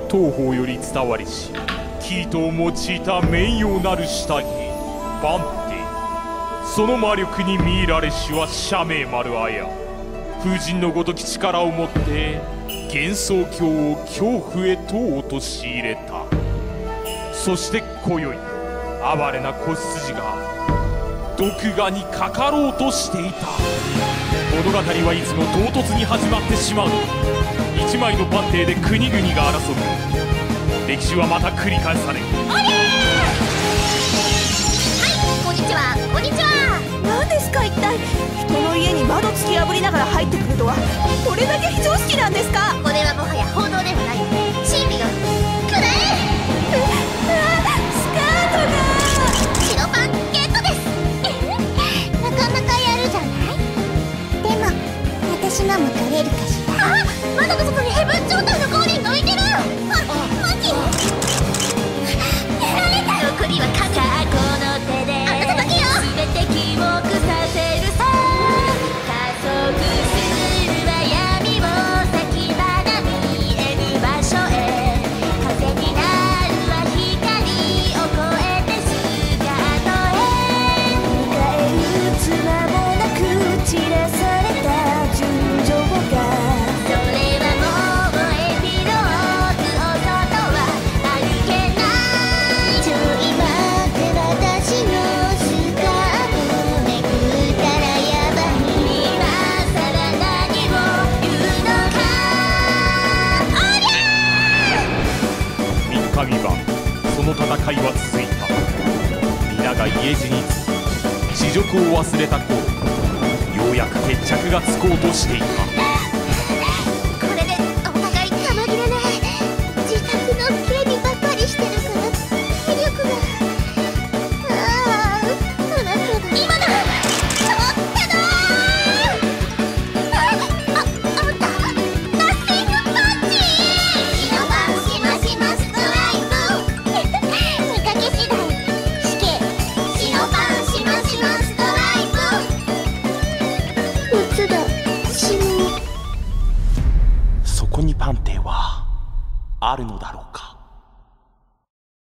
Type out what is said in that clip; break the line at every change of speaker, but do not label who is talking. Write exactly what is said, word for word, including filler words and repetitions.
東方より伝わりし生糸を用いた綿様なる下着バンティ、その魔力に魅入られしは社名丸綾、風神のごとき力をもって幻想郷を恐怖へと陥れた。そして今宵哀れな子羊が毒牙にかかろうとしていた。物語はいつも唐突に始まってしまう。一枚のパンテーで国々が争う。歴史はまた繰り返される。おりゃ
ー、はい、こんにちは、こんにちは。
何ですか一体。人の家に窓突き破りながら入ってくるとはどれだけ非常識なんですか。
これはもはや報道ではない。真理がくらえ。
うわ、スカートが
白パンゲットですなかなかやるじゃない。でも私のも取れるかしら。あ、窓の外にヘブン状態のゴーリンが浮いてる。あ、マジやられた。残りは過去の手であなただけよ。全て記憶させるさ。加速するは闇を先まだ見える場所へ。風になるは光を越えてスカートへ。
迎え撃つ間もなく散らされた純情が。
それはもうエピローグを外は歩けない。ちょい待って私のスカートめくったらやばい。今さら何を言うのか。おりゃー。
三日三晩その戦いは続いた。皆が家路につき恥辱を忘れた頃、ようやく決着がつこうとしていた。
これでお互いたまぎれない。自宅の警備ばっかりしてるから体力が。ああ、あなただ。今だ。ちょってだー。あ、あ、あんたナッシングパンチ。白番しましまストライク見かけ次第死刑。白番しましまストライク。うつだ死ぬ。
そこにパンテーはあるのだろうか。